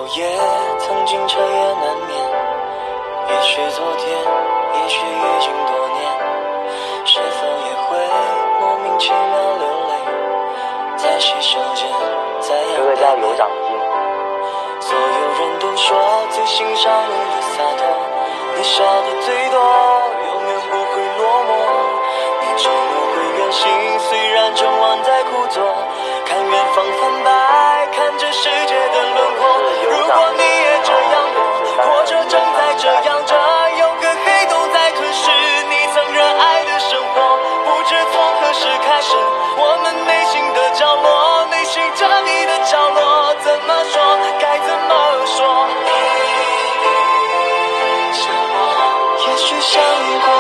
夜曾经彻夜难眠，也许昨天，也许已经多年，是否也会莫名其妙流泪，在洗手间，在阳台哥哥叫有长进。 所有人都说最欣赏你的洒脱，你笑的最多，永远不会落寞。你周末会远行，虽然整晚在枯坐，看远方泛白，看着世界的轮廓。如果你也这样过，或者正在这样着，有个黑洞在吞噬你曾热爱的生活。不知从何时开始，我们内心的角落，内心这里的角落，怎么说，该怎么说？也许想过，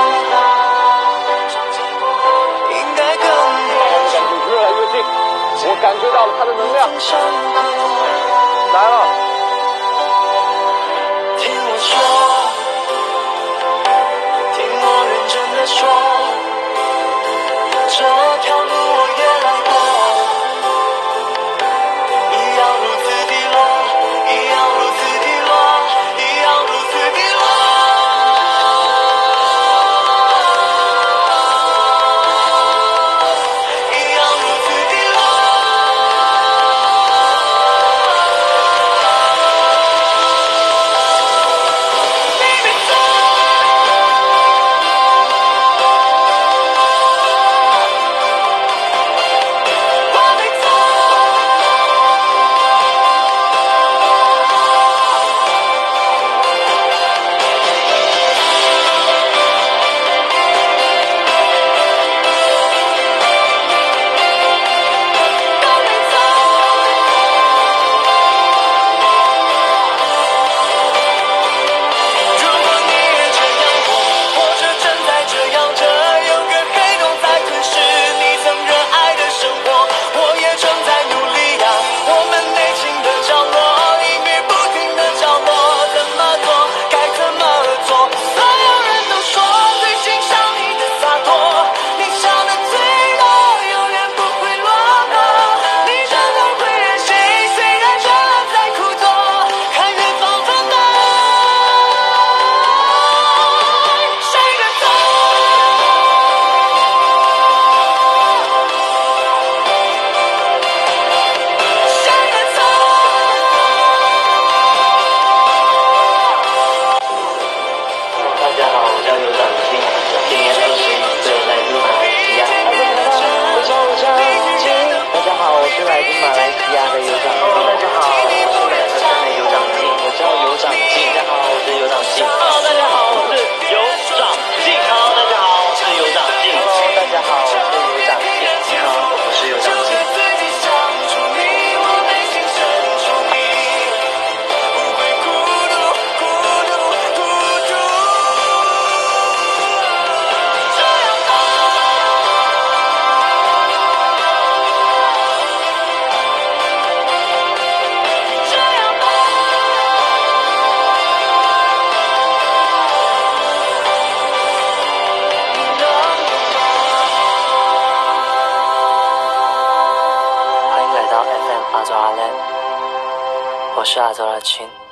应该更多。 感觉越来越近，我感觉到了它的能量来了。 听我说，听我认真的说，这条路我也来过，一样如此低落，一样如此低落，一样如此低落。阿周阿lenn，我是阿周阿青。